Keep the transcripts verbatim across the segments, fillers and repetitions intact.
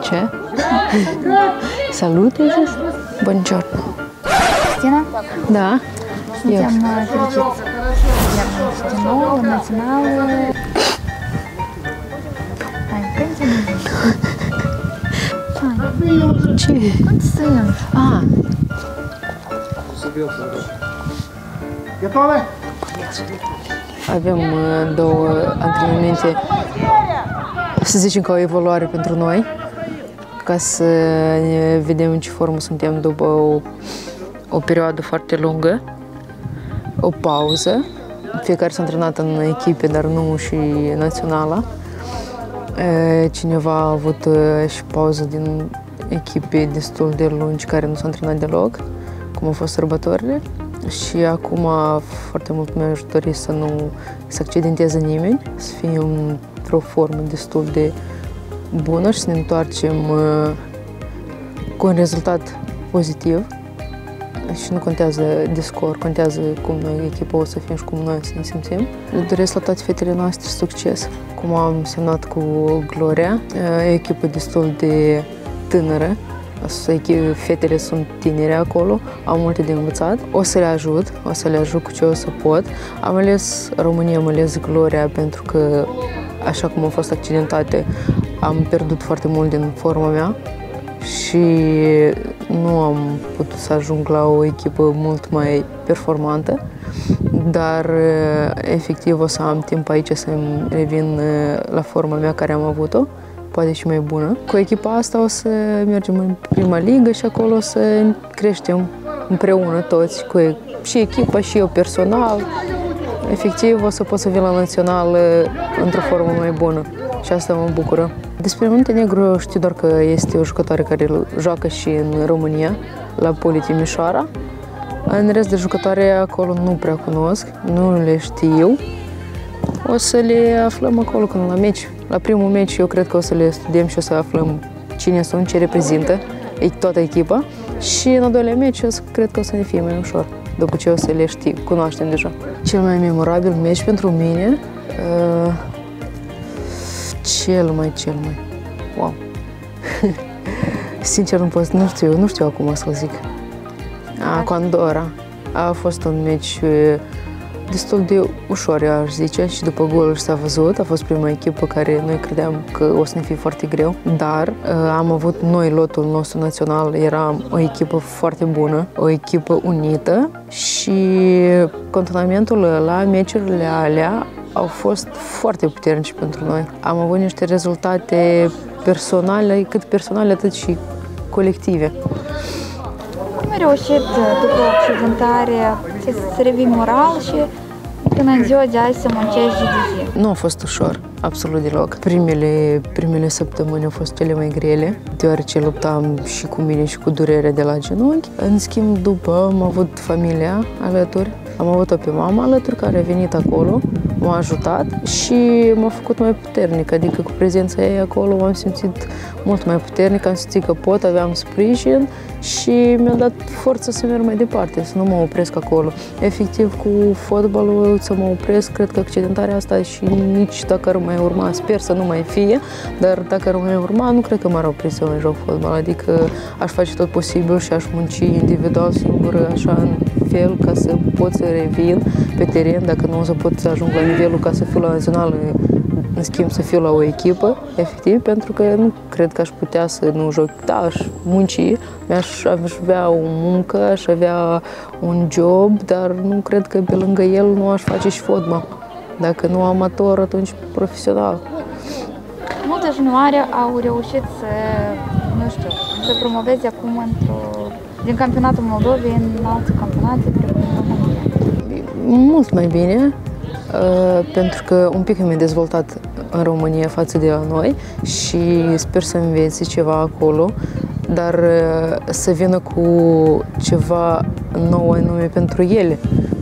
Ce? Salut, ai zis? Buongiorno. Cristina? Da? Suntem fericiți. Iar din nou, națională. Hai, cântă-ne. Hai. Ce? Cum sunt? Ah. Avem două antrenamente, să zicem că o evaluare pentru noi, ca să ne vedem în ce formă suntem după o, o perioadă foarte lungă, o pauză. Fiecare s-a antrenat în echipe, dar nu și naționala. Cineva a avut și pauză din echipe destul de lungi care nu s-a antrenat deloc, cum au fost sărbătorile. Și acum foarte mult mi-aș dori să nu se accidenteze nimeni, să fie într-o formă destul de bună și să ne întoarcem cu un rezultat pozitiv. Și nu contează de scor, contează cum noi echipa o să fim și cum noi să ne simțim. Le doresc la toate fetele noastre succes. Cum am semnat cu Gloria, e o echipă destul de tânără. Fetele sunt tinere acolo, au multe de învățat. O să le ajut, o să le ajut cu ce o să pot. Am ales România, am ales Gloria pentru că, așa cum au fost accidentate, am pierdut foarte mult din forma mea și nu am putut să ajung la o echipă mult mai performantă, dar efectiv o să am timp aici să-mi revin la forma mea care am avut-o, poate și mai bună. Cu echipa asta o să mergem în prima ligă și acolo o să creștem împreună toți, cu și echipa și eu personal. Efectiv o să pot să vin la național într-o formă mai bună și asta mă bucură. Despre Muntenegru știu doar că este o jucătoare care joacă și în România, la Poli Timișoara. În rest de jucătoare acolo nu prea cunosc, nu le știu. O să le aflăm acolo când la meci. La primul meci eu cred că o să le studiem și o să aflăm cine sunt, ce reprezintă toată echipa. Și în al doilea meci eu cred că o să ne fie mai ușor, după ce o să le știu, cunoaștem deja. Cel mai memorabil meci pentru mine, uh, cel mai, cel mai, wow. Sincer nu pot, nu știu, nu știu acum să-l zic. A, cu Andorra. A fost un meci destul de ușor, eu aș zice, și după gol s-a văzut. A fost prima echipă care noi credeam că o să ne fie foarte greu, dar uh, am avut noi, lotul nostru național, era o echipă foarte bună, o echipă unită și contonamentul ăla, meciurile alea au fost foarte puternici pentru noi. Am avut niște rezultate personale, cât personale, atât și colective. Cum ai reușit după accidentare să revii moral și până în ziua de azi să muncești zi de zi? Nu a fost ușor, absolut deloc. Primele, primele săptămâni au fost cele mai grele, deoarece luptam și cu mine și cu durerea de la genunchi. În schimb, după am avut familia alături, am avut-o pe mama alături care a venit acolo, m-a ajutat și m-a făcut mai puternic, adică cu prezența ei acolo m-am simțit mult mai puternic, am simțit că pot, aveam sprijin și mi-a dat forță să merg mai departe, să nu mă opresc acolo. Efectiv, cu fotbalul să mă opresc, cred că accidentarea asta și nici dacă ar mai urma, sper să nu mai fie, dar dacă ar mai urma, nu cred că m-ar opri să mai joc fotbal, adică aș face tot posibil și aș munci individual, singur, așa, în fel, ca să pot să revin pe teren, dacă nu o să pot să ajung la nivelul ca să fiu la național, în schimb să fiu la o echipă, efectiv, pentru că nu cred că aș putea să nu joc. Da, aș munci, aș avea o muncă, aș avea un job, dar nu cred că pe lângă el nu aș face și fotbal. Dacă nu amator, atunci profesional. Multe junioare au reușit să, nu știu, să promoveze acum într-o, din campionatul Moldovei în alte campionate, precum România. Mult mai bine, pentru că un pic mi-am dezvoltat în România față de la noi și sper să învețe ceva acolo, dar să vină cu ceva nou anume pentru ele,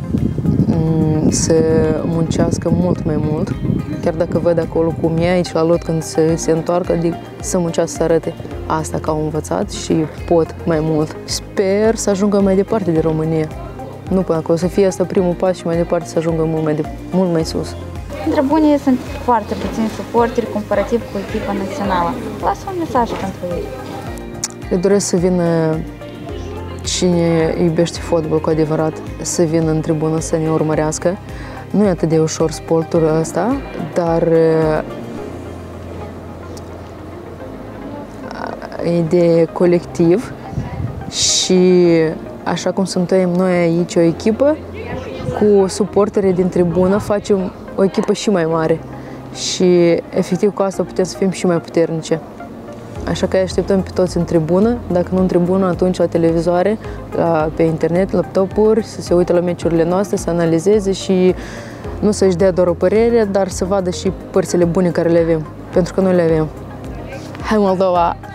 să muncească mult mai mult, chiar dacă văd acolo cum e aici la lot când se, se întoarcă, adică să muncească, să arate asta că au învățat și pot mai mult. Sper să ajungă mai departe de România. Nu până acolo, să fie asta primul pas și mai departe să ajungă mult mai, de, mult mai sus. Între bunii sunt foarte puțini suporteri comparativ cu echipa națională. Lasă un mesaj pentru ei. Le doresc să vină cine iubește fotbal cu adevărat, să vină în tribună să ne urmărească. Nu e atât de ușor sportul ăsta, dar e de colectiv și așa cum suntem noi aici o echipă, cu suporterii din tribună facem o echipă și mai mare și efectiv cu asta putem să fim și mai puternice. Așa că îi așteptăm pe toți în tribună, dacă nu în tribună, atunci la televizoare, la, pe internet, laptopuri, să se uite la meciurile noastre, să analizeze și nu să-și dea doar o părere, dar să vadă și părțile bune care le avem, pentru că noi le avem. Hai Moldova!